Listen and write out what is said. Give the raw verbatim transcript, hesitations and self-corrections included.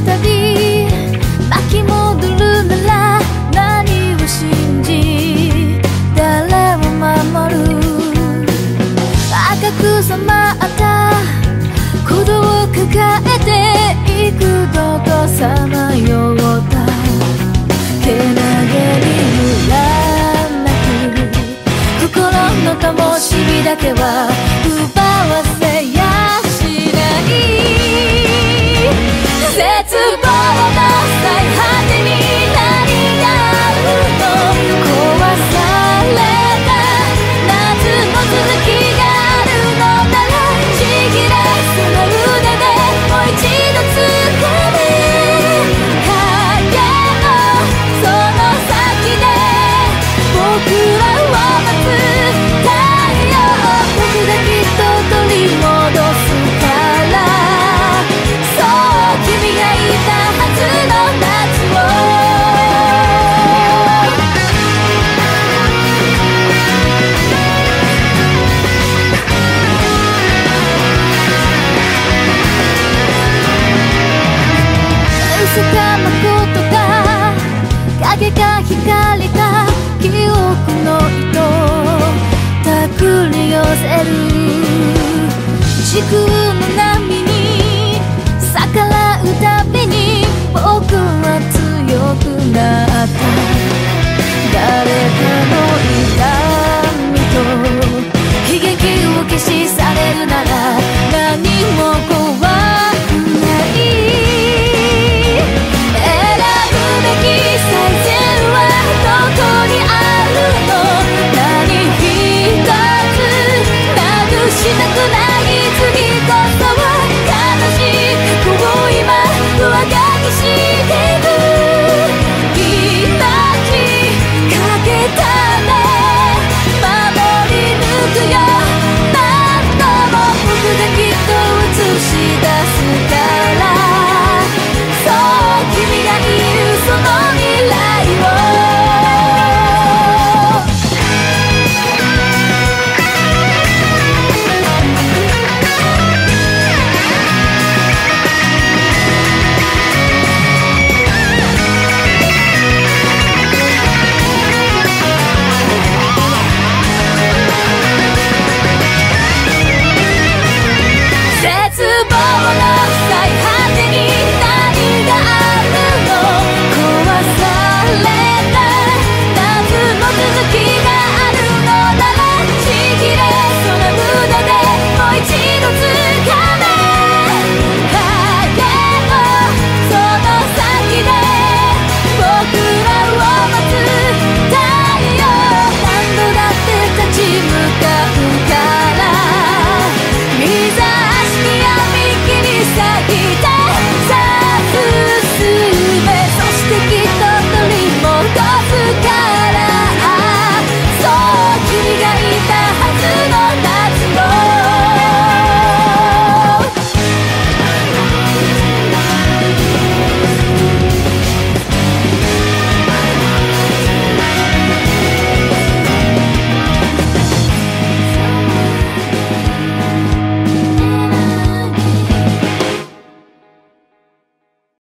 再び巻き戻るなら何を信じ誰を守る。赤く染まった鼓動を抱えて幾度とさまよったけなげにらめく心の灯火だけは奪わせやしない。絶望の最果てに何があるの。壊された夏の続きがあるのならちぎれその腕でもう一度掴め影のその先で僕らを待つ太陽。僕がきっと取り戻すからそう君がいたはずの夏を。嘘か誠か影か光か記憶の糸手繰り寄せる時空